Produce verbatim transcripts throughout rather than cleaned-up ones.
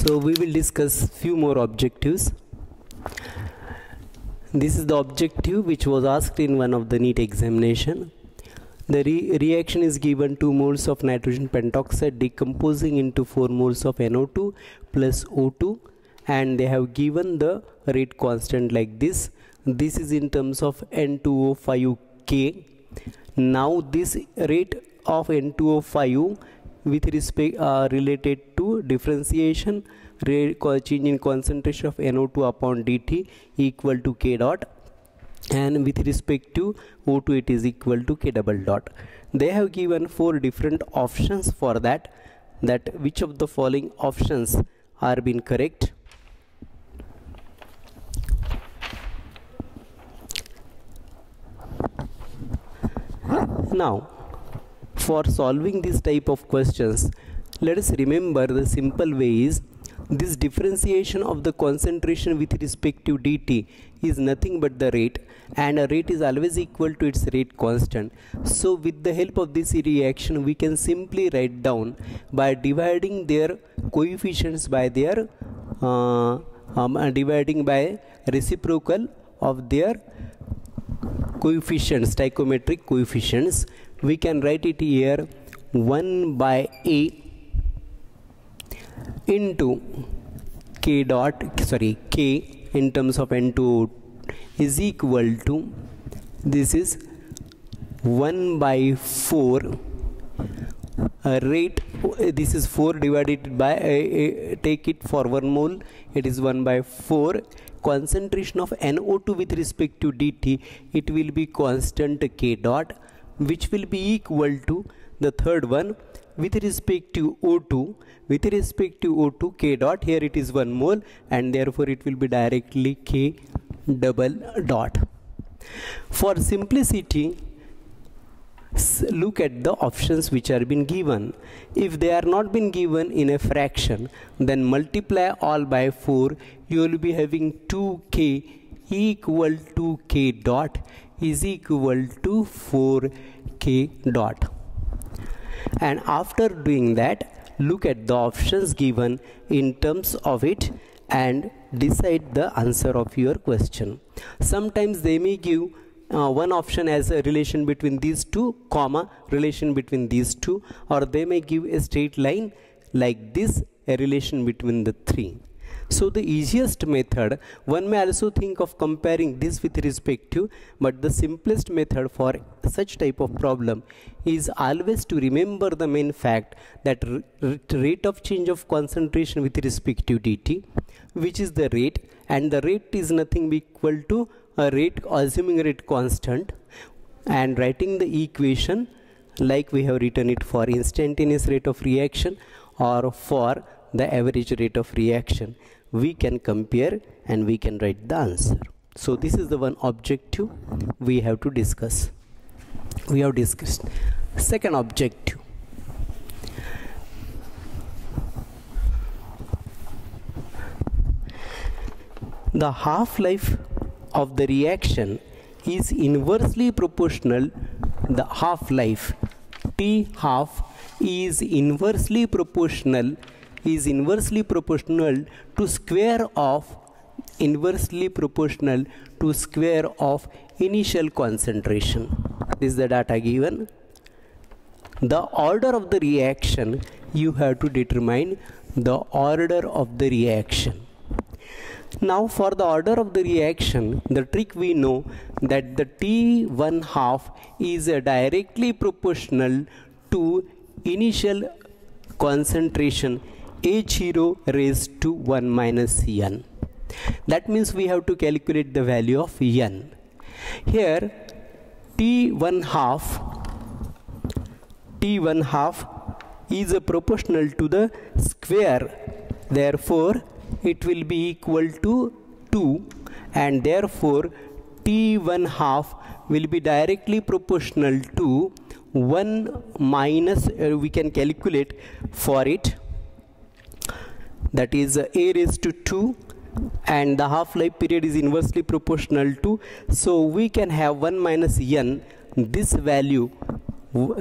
So we will discuss few more objectives. This is the objective which was asked in one of the NEET examination. The re reaction is given two moles of nitrogen pentoxide decomposing into four moles of N O two plus O two, and they have given the rate constant like this. This is in terms of N two O five K. Now this rate of N two O five with respect uh, related to differentiation rate change in concentration of N O two upon dt equal to K dot, and with respect to O two it is equal to K double dot. They have given four different options for that, that which of the following options are being correct. Now for solving this type of questions, let us remember the simple way is this differentiation of the concentration with respect to dt is nothing but the rate, and a rate is always equal to its rate constant. So with the help of this reaction we can simply write down by dividing their coefficients by their uh, um, uh, dividing by reciprocal of their coefficients, stoichiometric coefficients. We can write it here one by A into K dot, sorry, K in terms of N two O is equal to, this is one by four uh, rate, this is four divided by, uh, uh, take it for one mole, it is one by four. Concentration of N O two with respect to dt, it will be constant K dot, which will be equal to the third one with respect to O two, with respect to O two K dot, here it is one mole, and therefore it will be directly K double dot. For simplicity, look at the options which are been given. If they are not been given in a fraction, then multiply all by four, you will be having two K equal to K dot is equal to four K dot. And after doing that, look at the options given in terms of it and decide the answer of your question. Sometimes they may give Uh, one option as a relation between these two, comma relation between these two, or they may give a straight line like this, a relation between the three. So the easiest method, one may also think of comparing this with respect to, but the simplest method for such type of problem is always to remember the main fact that rate of change of concentration with respect to dt, which is the rate, and the rate is nothing but equal to a rate, assuming rate constant, and writing the equation like we have written it for instantaneous rate of reaction or for the average rate of reaction, we can compare and we can write the answer. So this is the one objective we have to discuss. We have discussed second objective. The half-life of the reaction is inversely proportional, the half-life T half is inversely proportional is inversely proportional to square of inversely proportional to square of initial concentration. This is the data given. The order of the reaction, you have to determine the order of the reaction. Now for the order of the reaction, the trick we know that the T one half is uh, directly proportional to initial concentration H zero raised to one minus n. That means we have to calculate the value of n. Here T one half T one half is uh, proportional to the square, therefore it will be equal to two, and therefore T one half will be directly proportional to one minus, uh, we can calculate for it, that is uh, a raised to two, and the half-life period is inversely proportional to, so we can have one minus n, this value,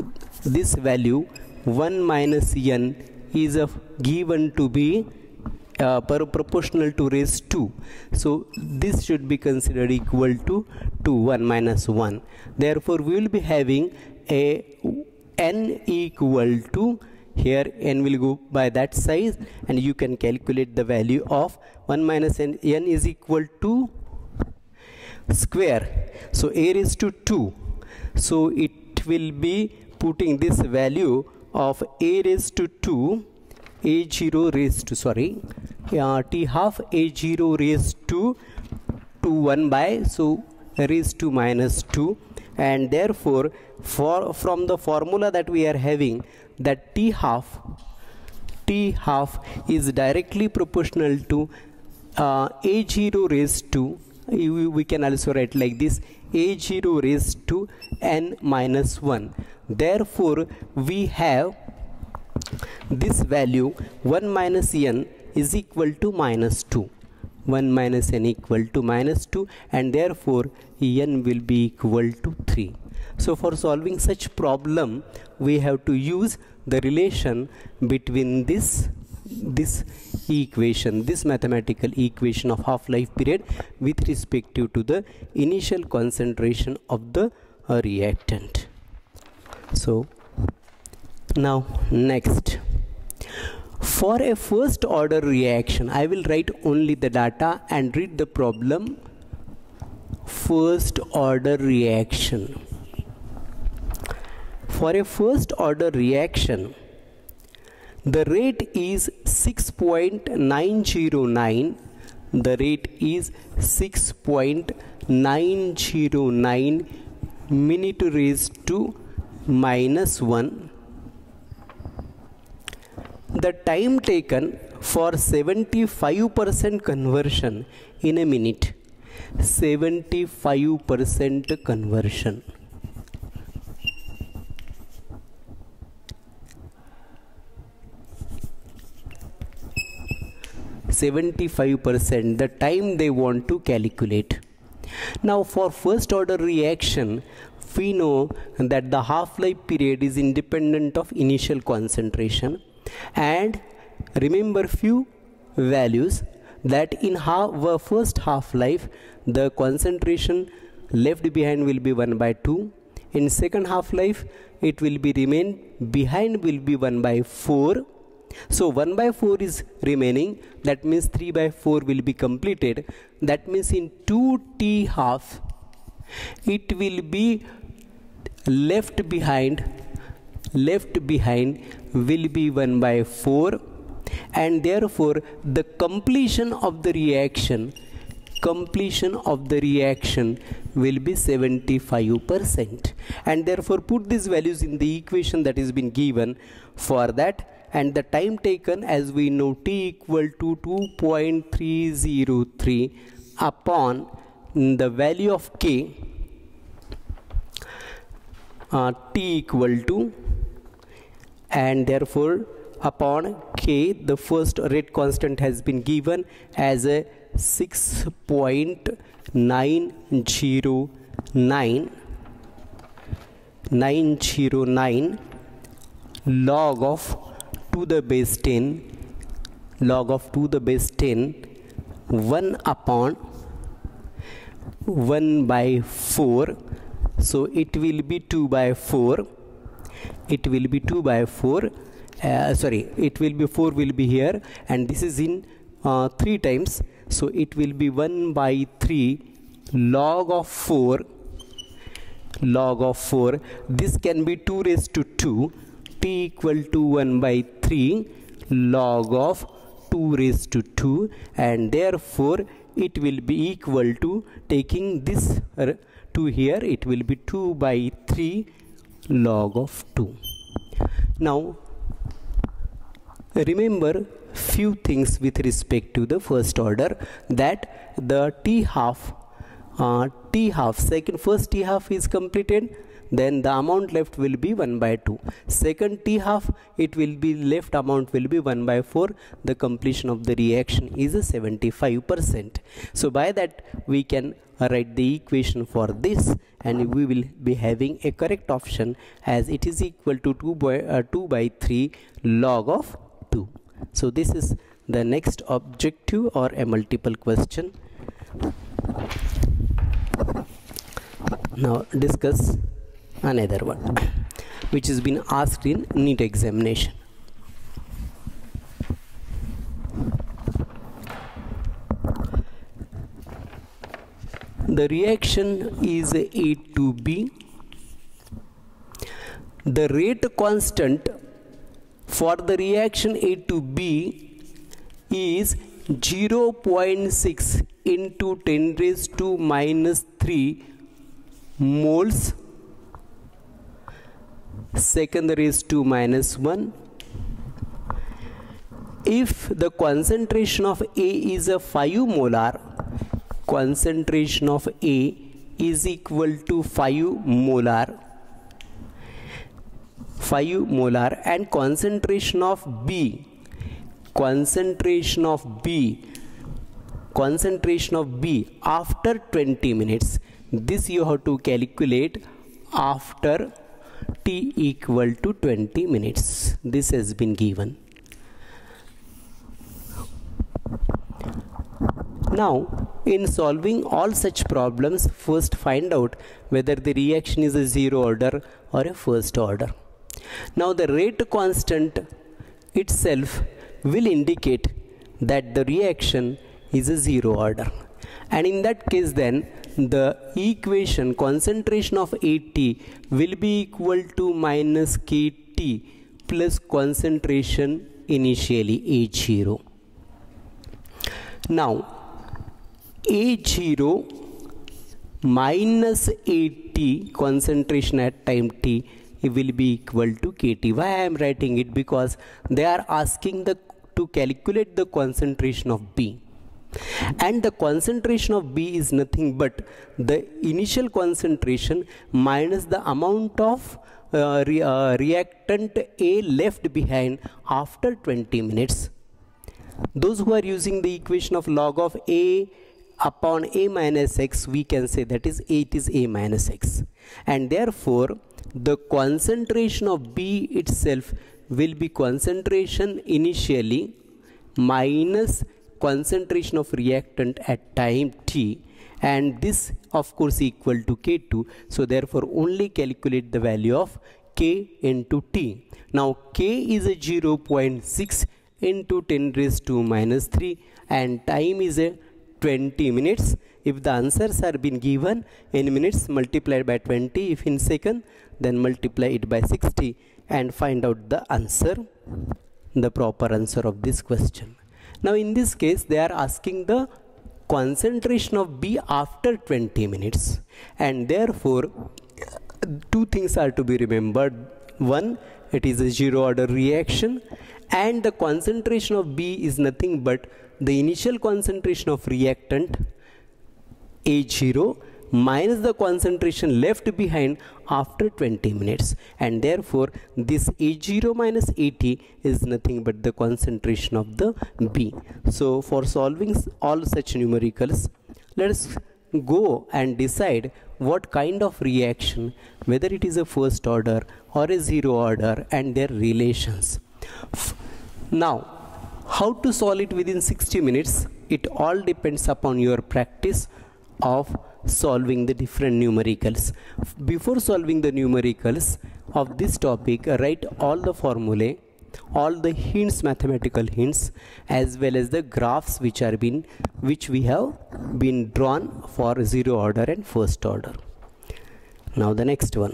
this value one minus n is uh, given to be uh, per proportional to raise two. So this should be considered equal to two, one minus one. Therefore we will be having a n equal to, here n will go by that size, and you can calculate the value of one minus n. N is equal to square, so a raised to two. So it will be putting this value of a raised to two, a zero raised to, sorry, uh, t half a zero raised to to one by, so raised to minus two. And therefore for from the formula that we are having, that t half t half is directly proportional to uh, a zero raised to, we can also write like this, a zero raised to n minus one. Therefore we have this value one minus n is equal to minus two, one minus n equal to minus two, and therefore n will be equal to three. So for solving such problem we have to use the relation between this this equation, this mathematical equation of half-life period with respect to the initial concentration of the uh, reactant. So now next, for a first order reaction, I will write only the data and read the problem. First order reaction. For a first order reaction, the rate is six point nine zero nine. The rate is six point nine zero nine minute raised to minus one. The time taken for seventy-five percent conversion in a minute, seventy-five percent conversion. seventy-five percent the time they want to calculate. Now for first order reaction, we know that the half-life period is independent of initial concentration, and remember few values, that in half, uh, first half-life the concentration left behind will be one by two. In second half-life it will be remain behind will be one by four. So one by four is remaining, that means three by four will be completed. That means in two t half it will be left behind, left behind will be one by four, and therefore the completion of the reaction, completion of the reaction will be seventy-five percent, and therefore put these values in the equation that is been given for that. And the time taken, as we know, t equal to two point three zero three upon the value of k, uh, t equal to, and therefore upon k the first rate constant has been given as a six point nine zero nine nine zero nine log of to the base ten, log of to the base ten, one upon one by four. So it will be two by four, it will be two by four, uh, sorry it will be four will be here, and this is in uh, three times, so it will be one by three log of four, log of four. This can be two raised to two, t equal to one by three log of two raised to two, and therefore it will be equal to, taking this two here, it will be two by three log of two. Now remember few things with respect to the first order, that the t half uh, t half second first t half is completed, then the amount left will be one by two. Second t half, it will be left amount will be one by four. The completion of the reaction is a seventy-five percent. So by that we can write the equation for this, and we will be having a correct option, as it is equal to two by, uh, two by three log of two. So this is the next objective or a multiple question. Now discuss another one which has been asked in NEET examination. The reaction is A to B. The rate constant for the reaction A to B is zero point six into ten raised to minus three moles second raised to minus one. If the concentration of A is a five molar, concentration of A is equal to five molar, five molar, and concentration of B, concentration of B, concentration of B after twenty minutes. This you have to calculate after T equal to twenty minutes. This has been given. Now, in solving all such problems, first find out whether the reaction is a zero order or a first order. Now, the rate constant itself will indicate that the reaction is a zero order. And in that case, then the equation concentration of A T will be equal to minus K T plus concentration initially A zero. Now, A zero minus A T, concentration at time T, it will be equal to K T. Why I am writing it? Because they are asking the to calculate the concentration of B, and the concentration of B is nothing but the initial concentration minus the amount of uh, re, uh, reactant A left behind after twenty minutes. Those who are using the equation of log of A upon A minus X, we can say that is it is A minus X, and therefore the concentration of B itself will be concentration initially minus concentration of reactant at time T, and this of course equal to K two. So therefore only calculate the value of K into T. Now K is a zero point six into ten raised to minus three, and time is a twenty minutes. If the answers are been given in minutes, multiplied by twenty. If in second, then multiply it by sixty and find out the answer, the proper answer of this question. Now in this case, they are asking the concentration of B after twenty minutes, and therefore two things are to be remembered. One, it is a zero order reaction, and the concentration of B is nothing but the initial concentration of reactant A zero minus the concentration left behind after twenty minutes, and therefore this A zero minus A T is nothing but the concentration of the B. So for solving all such numericals, let us go and decide what kind of reaction, whether it is a first order or a zero order, and their relations. Now, how to solve it within sixty minutes? It all depends upon your practice of solving the different numericals. Before solving the numericals of this topic, write all the formulae, all the hints, mathematical hints, as well as the graphs which are been which we have been drawn for zero order and first order. Now the next one.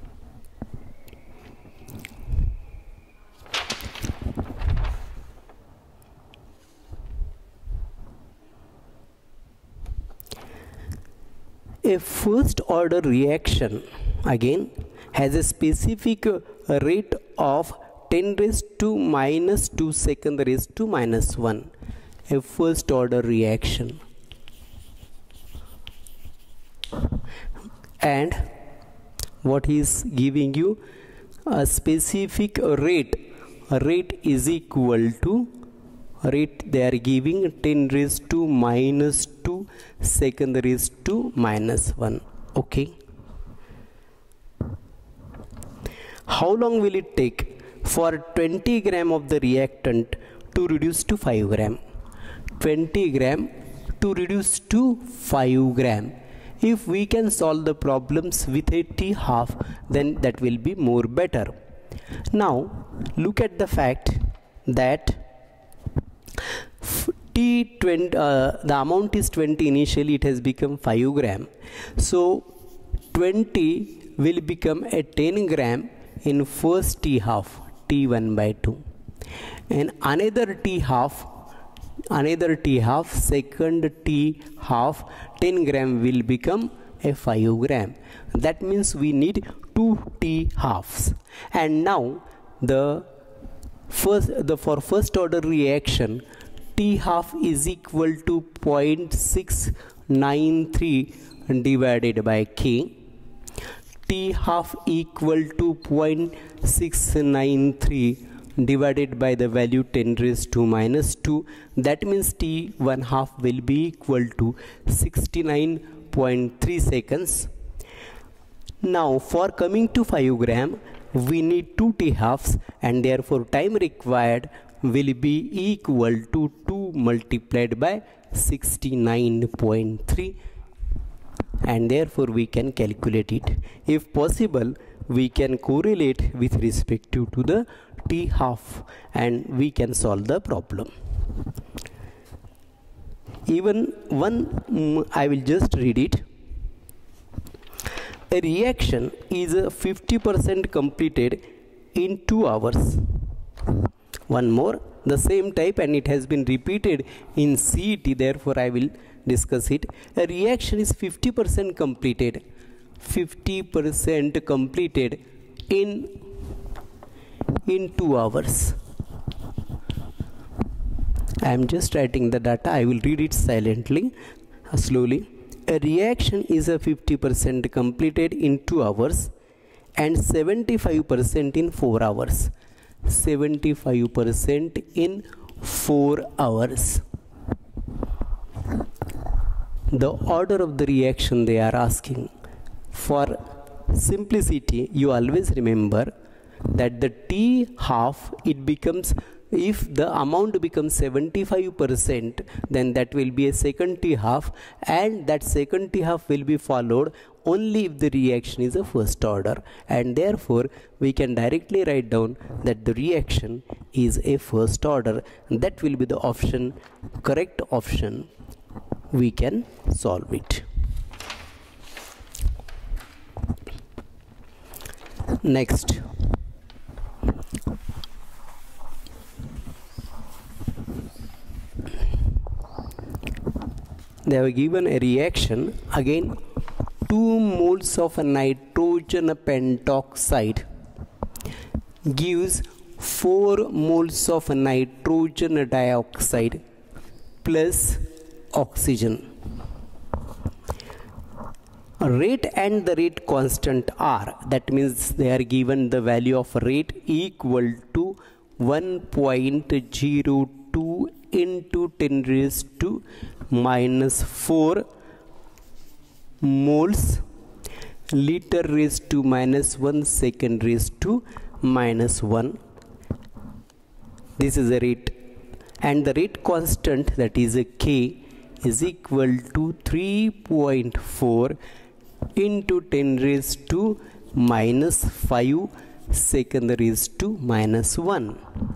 A first order reaction again has a specific rate of ten raised to minus two second raised to minus one. A first order reaction, and what is giving you a specific rate, rate is equal to rate they are giving ten raised to minus two second raised to minus one. Okay, how long will it take for twenty gram of the reactant to reduce to five gram, twenty gram to reduce to five gram. If we can solve the problems with a t half, then that will be more better. Now look at the fact that T twenty, uh, the amount is twenty. Initially it has become five gram, so twenty will become a ten gram in first T half, T one by two, and another T half, another T half, second T half, ten gram will become a five gram. That means we need two T halves. And now the first, the for first order reaction, T half is equal to zero point six nine three divided by K. T half equal to zero point six nine three divided by the value ten raised to minus two. That means T one half will be equal to sixty-nine point three seconds. Now for coming to five gram, we need two T halves, and therefore time required will be equal to two multiplied by sixty-nine point three, and therefore we can calculate it. If possible, we can correlate with respect to, to the T half, and we can solve the problem. Even one, um, I will just read it. A reaction is fifty percent completed in two hours. One more, the same type, and it has been repeated in C E T, therefore I will discuss it. A reaction is fifty percent completed, fifty percent completed in in two hours. I am just writing the data. I will read it silently, uh, slowly. A reaction is a fifty percent completed in two hours and seventy-five percent in four hours. seventy-five percent in four hours. The order of the reaction they are asking. For simplicity, you always remember that the T half, it becomes, if the amount becomes seventy-five percent, then that will be a second T half, and that second T half will be followed only if the reaction is a first order, and therefore we can directly write down that the reaction is a first order. That will be the option, correct option. We can solve it. Next, they have given a reaction. Again, two moles of nitrogen pentoxide gives four moles of nitrogen dioxide plus oxygen. Rate and the rate constant are, that means they are given the value of rate equal to one point zero two into ten raised to minus four moles, liter raised to minus one, second raised to minus one. This is the rate, and the rate constant, that is a K, is equal to three point four into ten raised to minus five, second raised to minus one.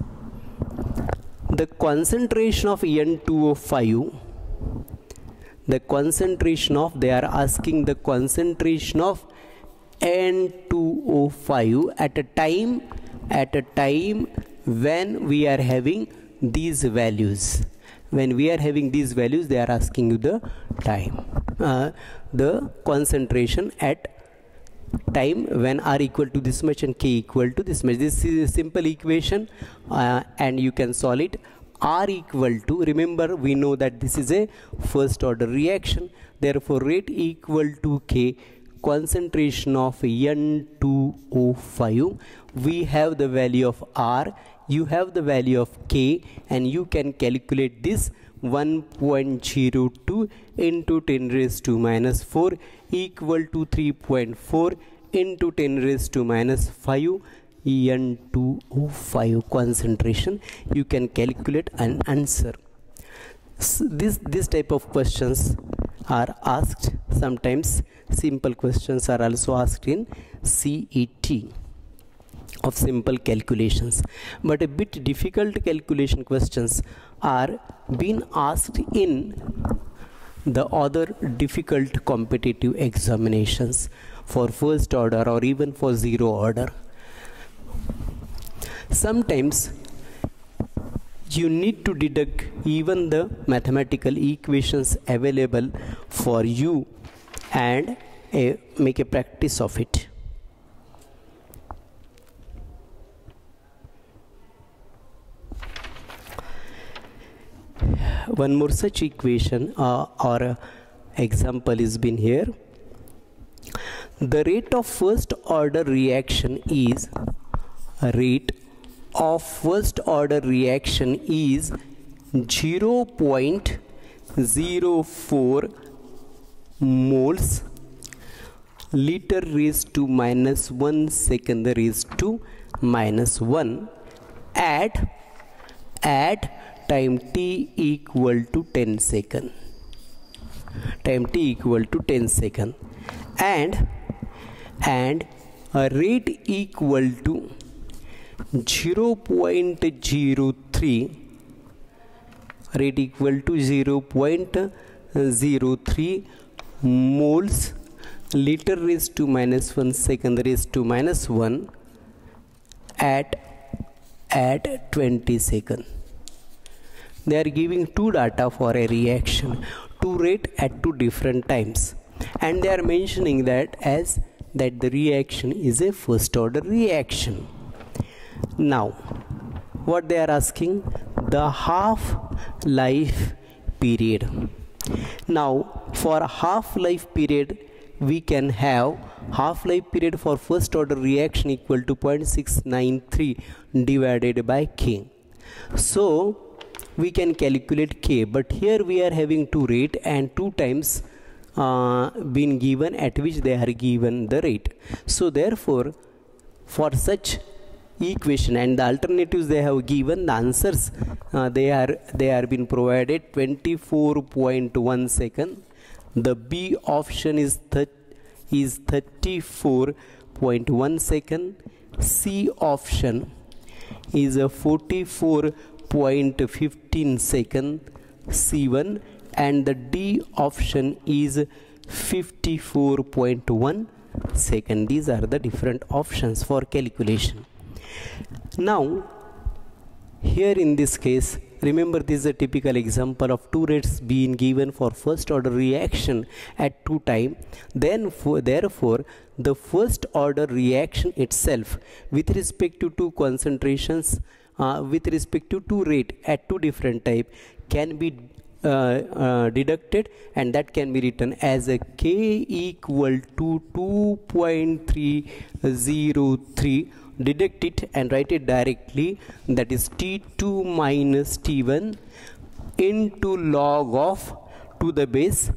The concentration of N two O five, the concentration of, they are asking the concentration of N two O five at a time, at a time when we are having these values. When we are having these values, they are asking you the time, uh, the concentration at time when R equal to this much and K equal to this much. This is a simple equation, uh, and you can solve it. R equal to, remember we know that this is a first order reaction, therefore rate equal to K, concentration of N two O five. We have the value of R, you have the value of K, and you can calculate this. One point zero two into ten raised to minus four equal to three point four into ten raised to minus five N two O five concentration, you can calculate an answer. So this this type of questions are asked. Sometimes simple questions are also asked in C E T of simple calculations, but a bit difficult calculation questions are being asked in the other difficult competitive examinations for first order or even for zero order. Sometimes you need to deduct even the mathematical equations available for you and uh, make a practice of it. One more such equation uh, or uh, example is been here. The rate of first order reaction is rate of first order reaction is zero point zero four moles liter raised to minus one second raised to minus one at at time t equal to ten second, time t equal to ten second, and and a rate equal to zero point zero three, rate equal to zero point zero three moles liter raised to minus one second raised to minus one at at twenty second. They are giving two data for a reaction, two rate at two different times, and they are mentioning that as that the reaction is a first order reaction. Now what they are asking, the half life period. Now for half life period we can have half life period for first order reaction equal to zero point six nine three divided by K. So we can calculate K, but here we are having two rate and two times uh, been given at which they are given the rate. So therefore for such equation and the alternatives they have given, the answers uh, they are they are been provided twenty-four point one second. The B option is th is thirty-four point one second. C option is a forty-four point one five second, C one, and the D option is fifty-four point one second. These are the different options for calculation. Now here in this case, remember this is a typical example of two rates being given for first order reaction at two time. Then for, therefore the first order reaction itself with respect to two concentrations uh, with respect to two rate at two different type can be uh, uh, deducted, and that can be written as a K equal to two point three zero three. Deduct it and write it directly, that is T two minus T one into log of to the base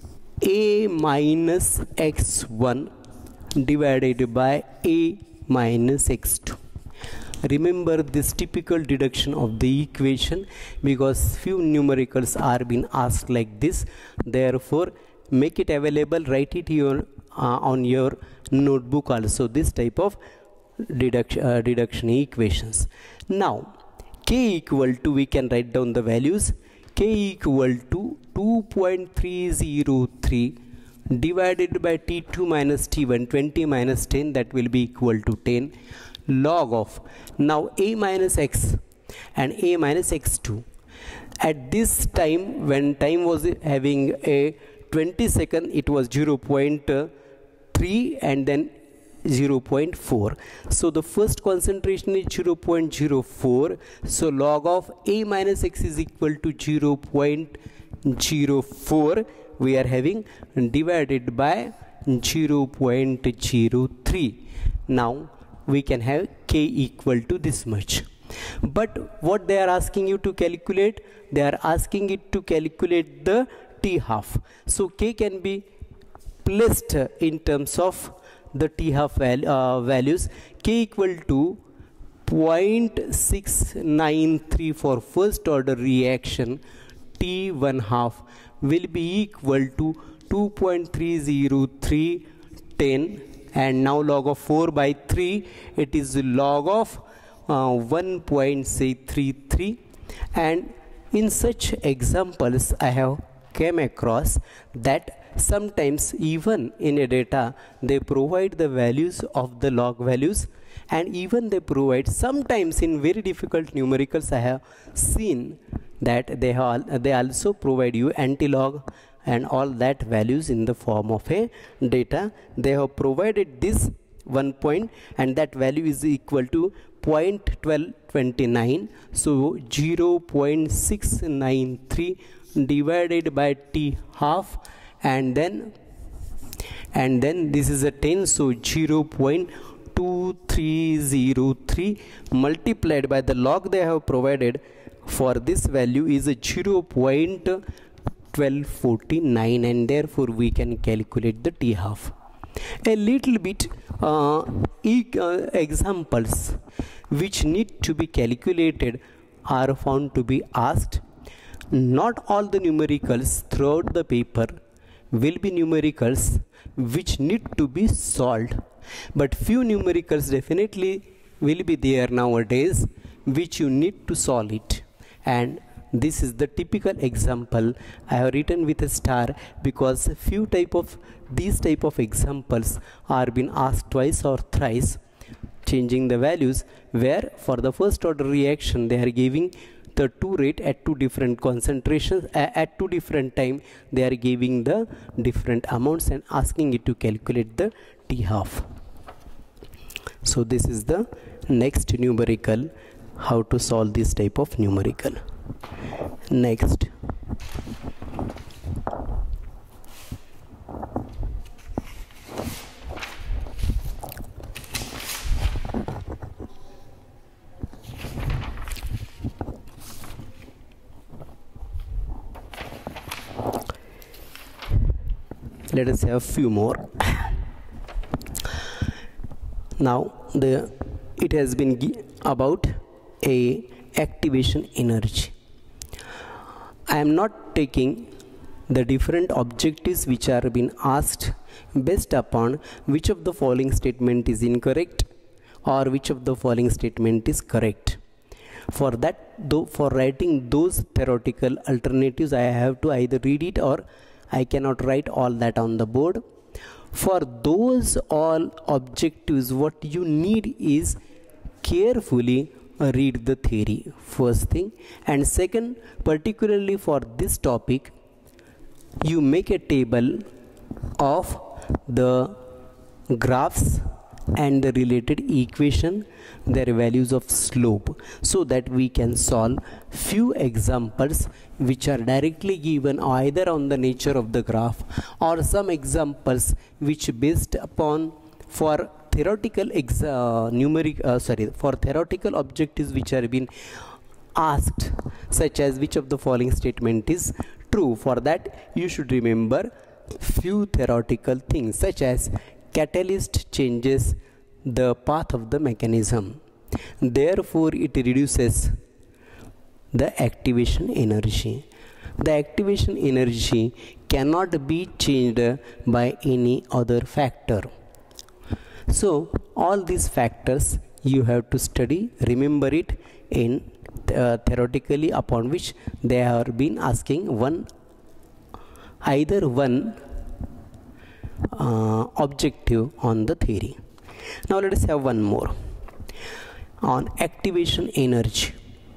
A minus x one divided by A minus x two. Remember this typical deduction of the equation because few numericals are being asked like this. Therefore make it available, write it here uh, on your notebook also, this type of deduction uh, deduction equations. Now K equal to, we can write down the values. K equal to two point three zero three divided by T two minus T one, twenty minus ten, that will be equal to ten, log of now A minus x and A minus x two. At this time, when time was having a twenty second, it was zero point three and then zero point four. So the first concentration is zero point zero four. So log of A minus x is equal to zero point zero four. We are having divided by zero point zero three. Now we can have K equal to this much. But what they are asking you to calculate, they are asking it to calculate the T half. So K can be placed in terms of the T half val uh, values. K equal to zero point six nine three for first order reaction, T one half will be equal to two point three zero three ten, and now log of four by three, it is log of uh, one point three three. And in such examples I have came across that sometimes even in a data they provide the values of the log values, and even they provide sometimes in very difficult numericals I have seen that they have they also provide you anti-log and all that values in the form of a data. They have provided this one point and that value is equal to zero point one two two nine, so zero point six nine three divided by T half, and then and then this is a ten, so zero point two three zero three multiplied by the log they have provided for this value is a zero point one two four nine, and therefore we can calculate the T half. A little bit uh, e uh, examples which need to be calculated are found to be asked. Not all the numericals throughout the paper will be numericals which need to be solved, but few numericals definitely will be there nowadays which you need to solve it, and this is the typical example I have written with a star because few type of these type of examples are been asked twice or thrice, changing the values, where for the first order reaction they are giving the two rate at two different concentrations uh, at two different time they are giving the different amounts and asking it to calculate the T half. So this is the next numerical, how to solve this type of numerical. Next, let us have a few more. Now the it has been about a activation energy. I am not taking the different objectives which are being asked based upon which of the following statement is incorrect or which of the following statement is correct. For that, though, for writing those theoretical alternatives, I have to either read it or I cannot write all that on the board. For those all objectives, what you need is carefully read the theory, first thing, and second, particularly for this topic, you make a table of the graphs and the related equation, their values of slope, so that we can solve few examples which are directly given either on the nature of the graph or some examples which based upon for theoretical ex uh, numeric uh, sorry for theoretical objectives which are being asked, such as which of the following statement is true. For that you should remember few theoretical things, such as catalyst changes the path of the mechanism, therefore it reduces the activation energy. The activation energy cannot be changed by any other factor. So all these factors you have to study, remember it in uh, theoretically, upon which they have been asking one either one uh, objective on the theory. Now let us have one more on activation energy.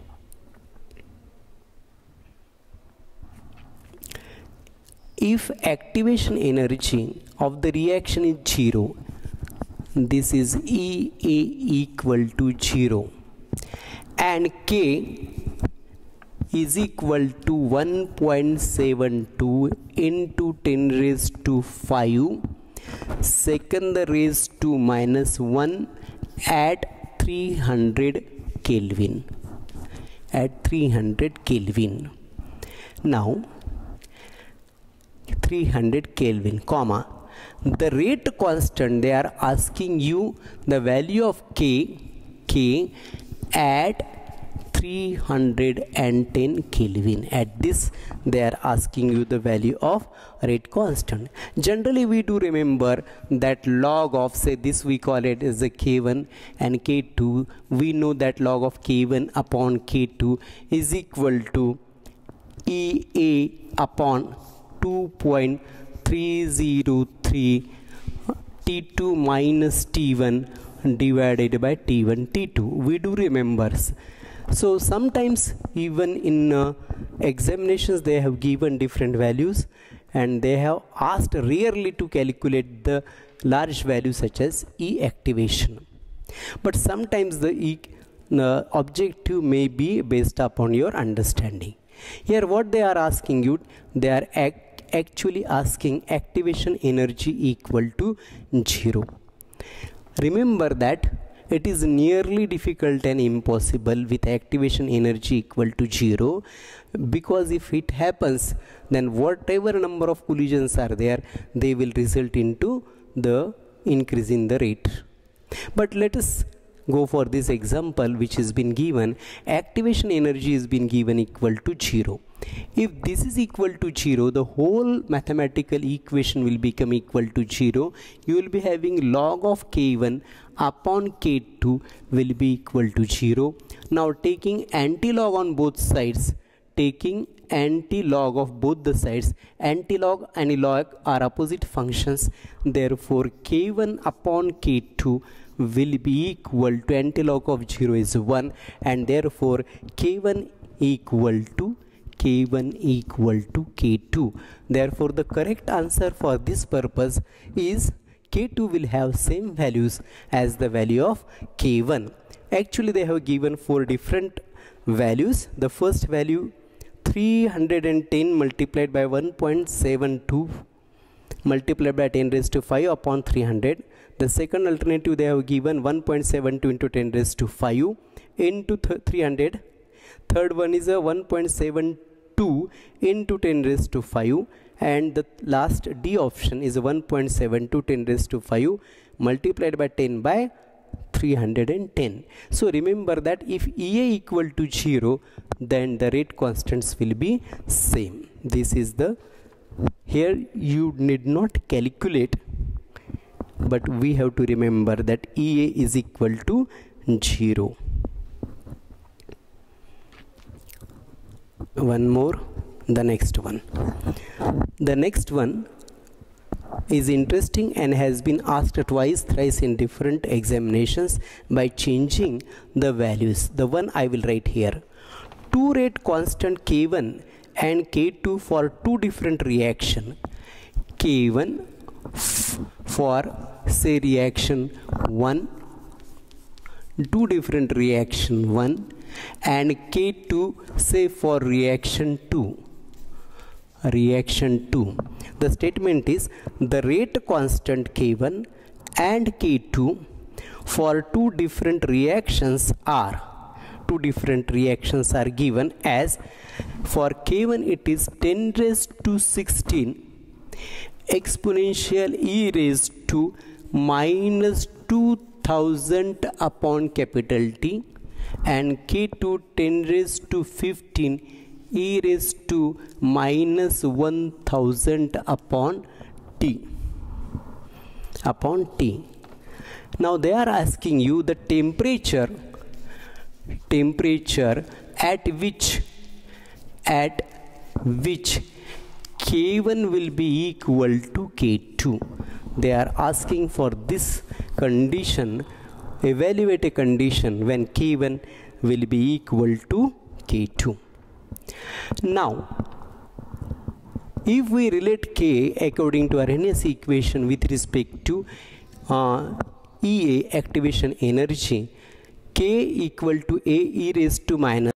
If activation energy of the reaction is zero, this is E A equal to zero, and K is equal to one point seven two into ten raised to five second raised to minus one at three hundred Kelvin. At three hundred Kelvin. Now three hundred Kelvin, comma, the rate constant, they are asking you the value of K, K at three hundred ten Kelvin. At this they are asking you the value of rate constant. Generally we do remember that log of, say this we call it as a K one and K two. We know that log of K one upon K two is equal to E A upon two point three zero three T two minus T one divided by T one T two. We do remember. So sometimes even in uh, examinations they have given different values and they have asked rarely to calculate the large value such as E activation. But sometimes the E uh, objective may be based upon your understanding. Here what they are asking you, they are ac actually asking activation energy equal to zero. Remember that it is nearly difficult and impossible with activation energy equal to zero, because if it happens then whatever number of collisions are there, they will result into the increase in the rate. But let us go for this example which has been given. Activation energy has been given equal to zero. If this is equal to zero, the whole mathematical equation will become equal to zero. You will be having log of K one upon K two will be equal to zero. Now taking anti-log on both sides, taking anti-log of both the sides, anti-log and log are opposite functions, therefore K one upon K two will be equal to anti-log of zero is one, and therefore K one equal to K one equal to K two. Therefore the correct answer for this purpose is K two will have same values as the value of K one. Actually they have given four different values. The first value three hundred ten multiplied by one point seven two multiplied by ten raised to five upon three hundred. The second alternative they have given one point seven two into ten raised to five into three hundred. Third one is a one point seven two into ten raised to five, and the last D option is one point seven two ten raised to five multiplied by ten by three hundred ten. So remember that if E A equal to zero, then the rate constants will be same. This is the, here you need not calculate, but we have to remember that E A is equal to zero. One more, the next one. The next one is interesting and has been asked twice, thrice in different examinations by changing the values. The one I will write here. Two rate constant K one and K two for two different reaction. K one for say reaction one, two different reaction one, and K two say for reaction two. Reaction two. The statement is the rate constant K one and K two for two different reactions are, two different reactions are given as, for K one it is ten raised to sixteen exponential e raised to minus two thousand upon capital T, and K two ten raised to fifteen e raised to minus one thousand upon T, upon T. Now they are asking you the temperature, temperature at which, at which K one will be equal to K two. They are asking for this condition, evaluate a condition when K one will be equal to K two. Now, if we relate K according to Arrhenius equation with respect to uh, E A activation energy, K equal to A e raised to minus